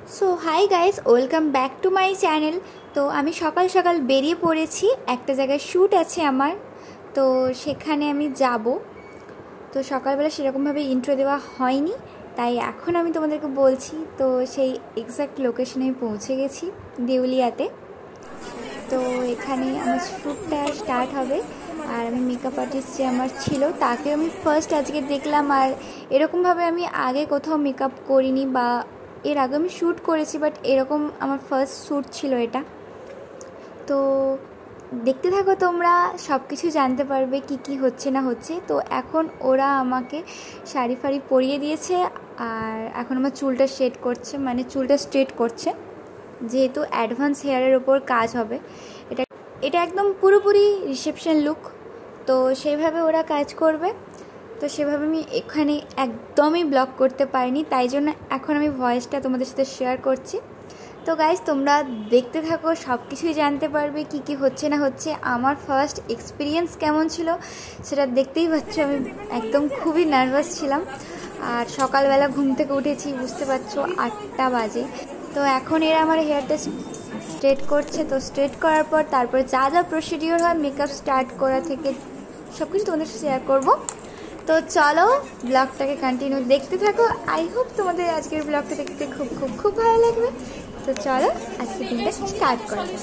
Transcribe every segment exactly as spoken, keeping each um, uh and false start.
So hi guys, welcome back to my channel. তো আমি সকাল সকাল বেরিয়ে পড়েছি, একটা জায়গায় শ্যুট আছে আমার, তো সেখানে আমি যাব। তো সকালবেলা সেরকমভাবে ইন্ট্রো দেওয়া হয়নি, তাই এখন আমি তোমাদেরকে বলছি। তো সেই এক্স্যাক্ট লোকেশনে আমি পৌঁছে গেছি, দেউলিয়াতে। তো এখানে আমার শ্যুটটা স্টার্ট হবে, আর আমি মেকআপ আর্টিস্ট যে আমার ছিল তাকে আমি ফার্স্ট আজকে দেখলাম। আর এরকমভাবে আমি আগে কোথাও মেকআপ করিনি, বা এর আগে আমি শ্যুট করেছি, বাট এরকম আমার ফার্স্ট শ্যুট ছিল এটা। তো দেখতে থাকো, তোমরা সব কিছু জানতে পারবে কি কি হচ্ছে না হচ্ছে। তো এখন ওরা আমাকে শাড়ি ফাড়ি পরিয়ে দিয়েছে, আর এখন আমার চুলটা সেট করছে, মানে চুলটা স্ট্রেট করছে, যেহেতু অ্যাডভান্স হেয়ারের ওপর কাজ হবে। এটা এটা একদম পুরোপুরি রিসেপশন লুক, তো সেইভাবে ওরা কাজ করবে। তো সেভাবে আমি এখানে একদমই ব্লগ করতে পারিনি, তাই জন্য এখন আমি ভয়েসটা তোমাদের সাথে শেয়ার করছি। তো গাইজ, তোমরা দেখতে থাকো, সব কিছুই জানতে পারবে কি কি হচ্ছে না হচ্ছে। আমার ফার্স্ট এক্সপিরিয়েন্স কেমন ছিল সেটা দেখতেই পাচ্ছ। আমি একদম খুবই নার্ভাস ছিলাম, আর সকালবেলা ঘুম থেকে উঠেছি, বুঝতে পারছো আটটা বাজে। তো এখন এরা আমার হেয়ারটা স্ট্রেট করছে। তো স্ট্রেট করার পর তারপরে যা যা প্রসিডিওর হয় মেকআপ স্টার্ট করা থেকে সব কিছু তোমাদের সাথে শেয়ার করবো। তো চলো ব্লগটাকে কন্টিনিউ দেখতে থাকো। আই হোপ তোমাদের আজকের ব্লগটা দেখতে খুব খুব খুব ভালো লাগবে। তো চলো আজকের দিনটা স্টার্ট করা যাক।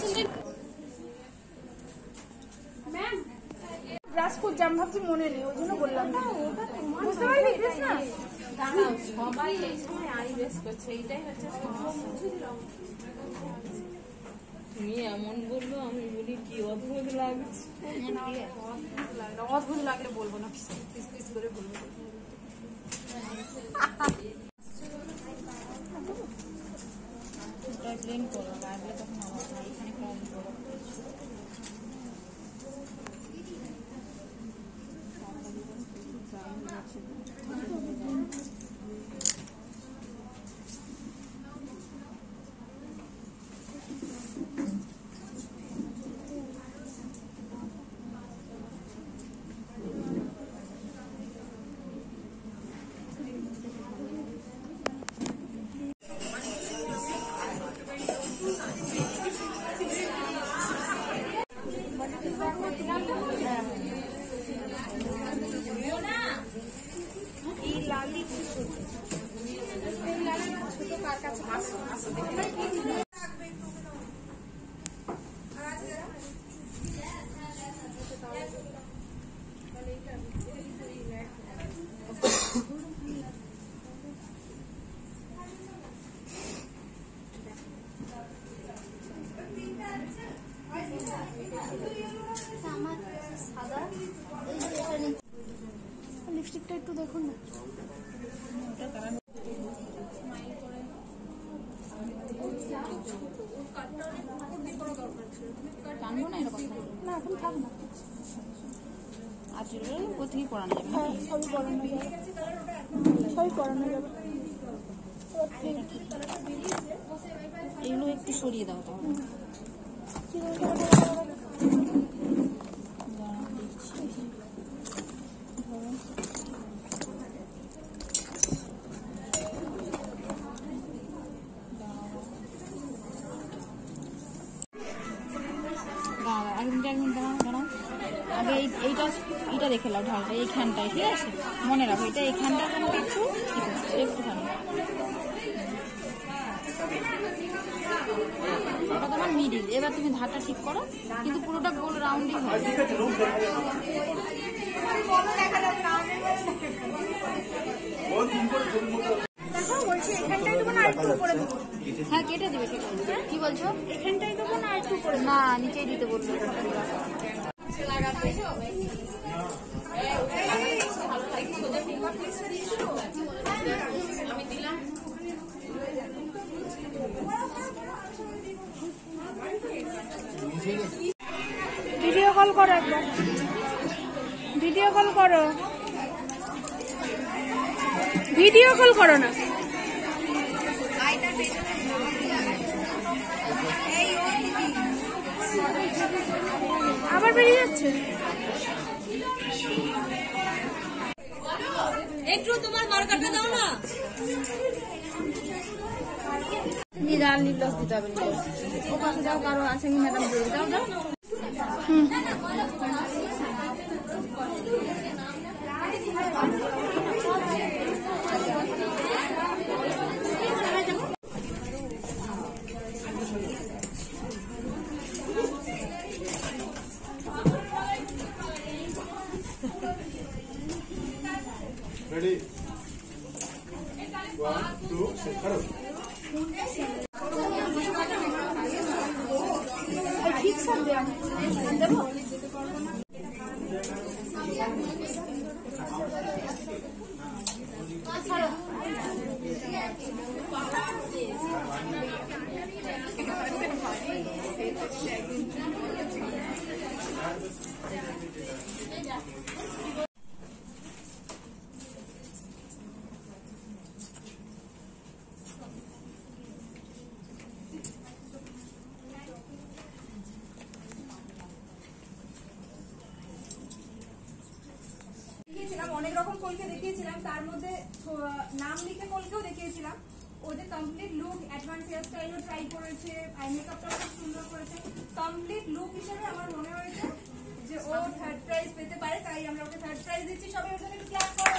রাজপুত জাম ভাবছি মনে নেই, ওই জন্য বললাম না। বুঝতে পারলি না, সবাই এই সময় আই বেস করছে, এইটাই হচ্ছে তুমি এমন বললো, আমি বলি কি অদ্ভুত লাগছে। অদ্ভুত লাগলে বলবো না, পিস পিস করে বলবো। প্লেন করো, লাগলে তখন আমার এখানে কম করো। লিপস্টিকটা একটু দেখুন না। টানবো না এরকম না, এখন থাক না। আজকে কোথায় পড়ানো যাবে? হ্যাঁ, সবই পড়ানো যাবে, সবই পড়ানো যাবে। এগুলো একটু সরিয়ে দাও তাহলে। এক মিনিট এক মিনিট দাঁড়াও দাঁড়াও আগে এইটা এইটা দেখে নাও, ঢালটা এইখানটায়, ঠিক আছে? মনে রাখো, এটা এইখানটা কোনো কিছু একটুখানি, ওটা তোমার মিডিল। এবার তুমি ধারটা ঠিক করো, কিন্তু পুরোটা গোল রাউন্ডই হবে। হ্যাঁ, কেটে দিবে, কেটে দিবে। কি বলছো? এখানটাই দেবো না একটু করে? না, নিচেই দিতে বলবো। ভিডিও কল করো, একবার ভিডিও কল করো, ভিডিও কল করো না। আবার বেরিয়ে যাচ্ছে। একটু তোমার মার্কারটা দাও না। লিখে যা লিপ্লস দিতে হবে ও পাশে যাও কারো আছে কি ম্যাডাম বলে দাও দাও Ready? One, two, three, go. ঠিক সাথে দেবো অনেক রকম কলকে দেখিয়েছিলাম, তার মধ্যে নাম লিখে কলকেও দেখিয়েছিলাম। ও যে কমপ্লিট লুক অ্যাডভান্স হেয়ার স্টাইলও ট্রাই করেছে, আই মেকআপটাও খুব সুন্দর করেছে। কমপ্লিট লুক হিসেবে আমার মনে হয়েছে যে ও থার্ড প্রাইজ পেতে পারে, তাই আমরা ওকে থার্ড প্রাইজ দিচ্ছি। সবাই ওর জন্য একটু ক্লাস করো।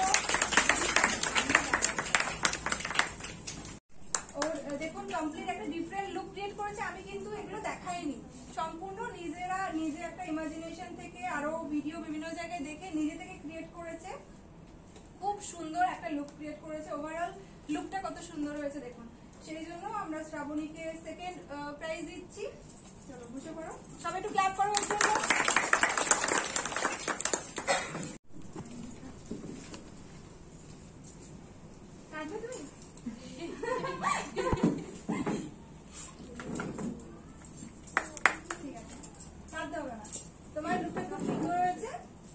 ওর দেখুন কমপ্লিট একটা ডিফারেন্ট লুক ক্রিয়েট করেছে। আমি কিন্তু এগুলো দেখাইনি, সম্পূর্ণ নিজেরা নিজে একটা ইমাজিনেশন থেকে আরো ভিডিও বিভিন্ন জায়গায় দেখে নিজে থেকে ক্রিয়েট করেছে। খুব সুন্দর একটা লুক ক্রিয়েট করেছে। ওভারঅল লুকটা কত সুন্দর হয়েছে দেখুন। সেই জন্য আমরা শ্রাবণীকে সেকেন্ড প্রাইজ দিচ্ছি। চলো বসে পড়ো, সবাই একটু ক্ল্যাপ করো ওর জন্য। কাটবে তুমি? ঠিক আছে, কাটতে হবে না। তোমার লুকটা খুব সুন্দর হয়েছে,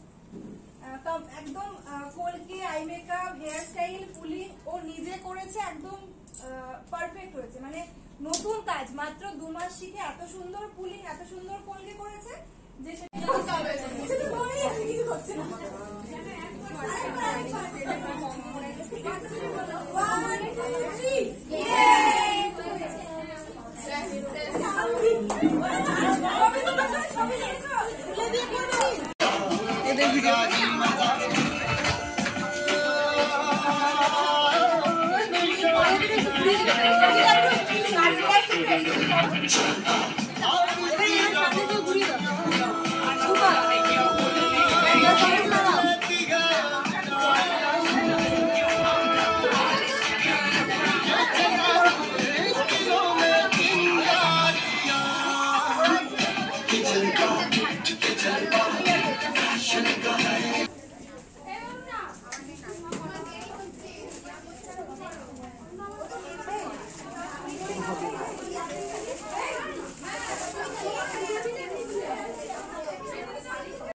একদম কলকে eye makeup hair style pulling ও নিজে করেছে, একদম পারফেক্ট হয়েছে। মানে নতুন কাজ, মাত্র দু মাস শিখে এত সুন্দর পুলিং এত সুন্দর কলকে করেছে যে সেটা কিছু হচ্ছে না। Kitchen